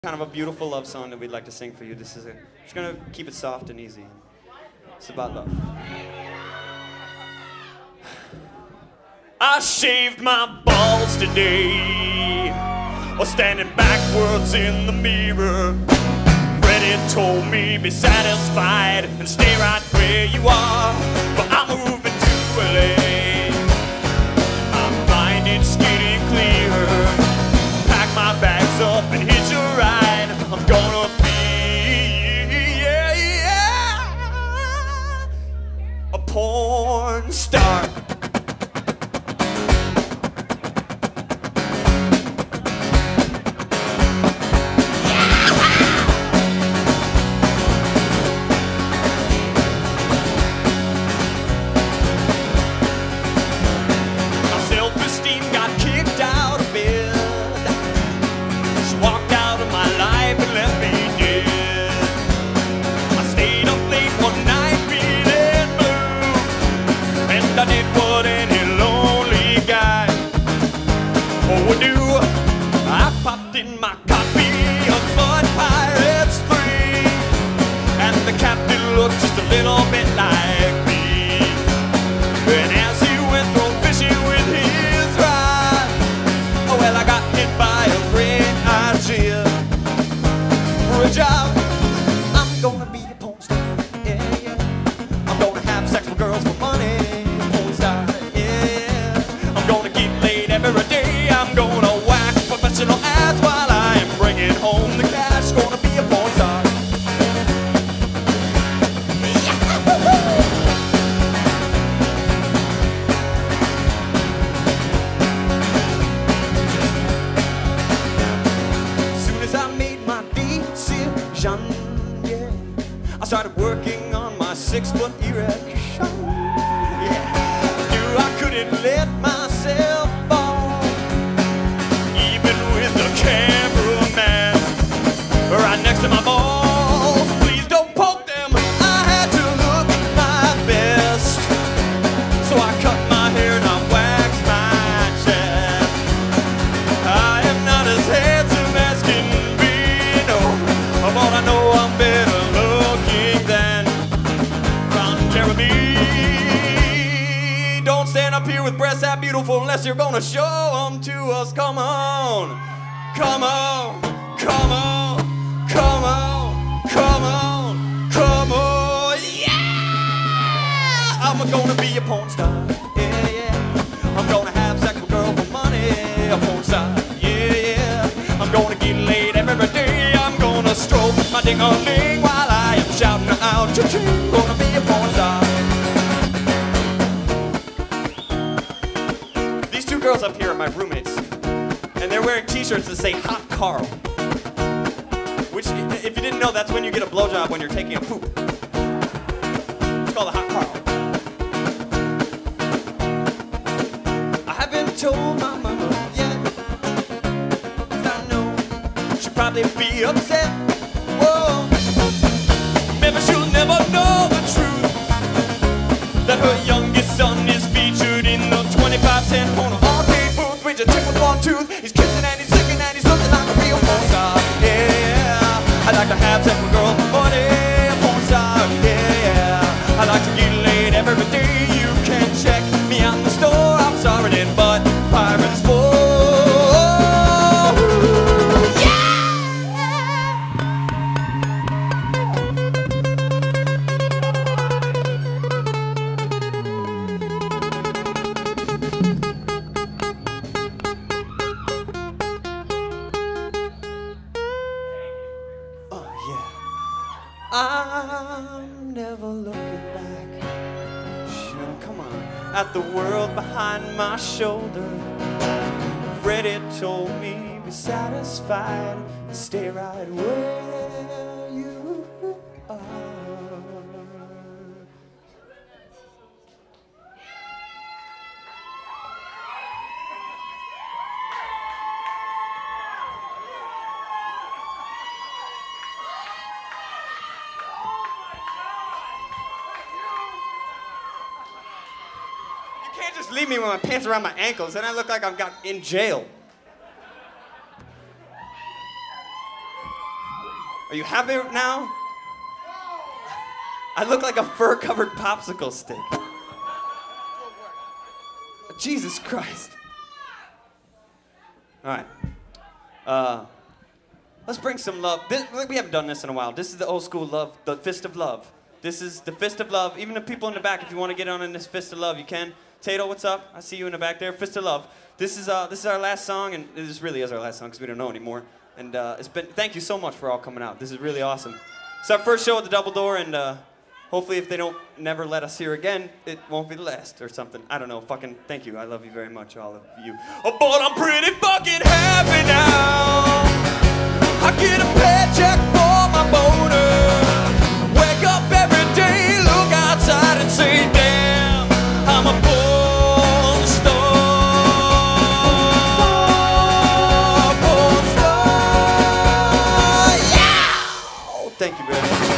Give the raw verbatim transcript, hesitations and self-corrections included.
Kind of a beautiful love song that we'd like to sing for you. This is a, just gonna keep it soft and easy. It's about love. I shaved my balls today, or standing backwards in the mirror. Freddie told me be satisfied and stay right where you are, but I'm moving to L A. I find it's getting clearer. Pack my bags up and hitch a ride. I'm gonna be, yeah, yeah, a porn star. My self-esteem got kicked out of bed. She walked out of my life and left me dead. I stayed up late one night feeling blue, and I did what any lonely guy would do. I popped in my copy of Mud Pirates three, and the captain looked just a little bit like me. And as he went through fishing with his rod, oh well, I got hit by a great idea for a job. I'm gonna be a porn star, yeah, yeah. I'm gonna have sex with girls for money, porn star, yeah. I'm gonna get laid every day. I'm gonna wax professional ads while I am bringing home the cash. Gonna be a porn star. Soon as I made my decision, yeah, I started working on my six-foot erection. Yeah, knew I couldn't let myself fall, even with the cameraman right next to my balls. Please don't poke them. I had to look my best, so I cut my hair and I waxed my chest. I am not as handsome as can be, no, but I know I'm better looking than Ron Jeremy. Don't stand up here with breasts that beautiful unless you're gonna show them to us. Come on, come on, come on, come on, come on, come on, yeah! I'm gonna be a porn star, yeah, yeah. I'm gonna have sex with a girl for money, a porn star, yeah, yeah. I'm gonna get laid every day. I'm gonna stroke my ding-a-ling while I am shouting out, choo-choo. Gonna be a porn star. These two girls up here are my roommates, and they're wearing t-shirts that say Hot Carl, which, if you didn't know, that's when you get a blowjob when you're taking a poop. It's called a Hot Carl. I haven't told my mama yet, 'cause I know she'll probably be upset. Whoa, maybe she'll never know the truth, that her youngest son is featured in the twenty-five cent corner arcade booth with a chick with one tooth. He's kissing and he's singing and he's looking like a real porn star, yeah. I'd like to have sex with a girl for money, a porn star, yeah. I'd like to get laid every day. You can check me out in the store. I'm sorry, then, but Pirates four. Oh, yeah. I'm never looking back, sure, come on, at the world behind my shoulder. Freddie told me be satisfied and stay right where you are. You can't just leave me with my pants around my ankles, then I look like I've got in jail. Are you happy now? I look like a fur-covered popsicle stick. Jesus Christ. All right. Uh, let's bring some love. This, we haven't done this in a while. This is the old school love, the fist of love. This is the fist of love. Even the people in the back, if you want to get on in this fist of love, you can. Tato, what's up? I see you in the back there. Fist of love. This is uh, this is our last song, and this really is our last song because we don't know anymore. And uh, it's been. Thank you so much for all coming out. This is really awesome. It's our first show at the Double Door, and uh, hopefully, if they don't never let us here again, it won't be the last or something. I don't know. Fucking thank you. I love you very much, all of you. Oh, but I'm pretty fucking happy now. I get a paycheck for my bonus. Wake up every day, look outside and say, damn, I'm a porn star. Porn star. Yeah! Thank you very much.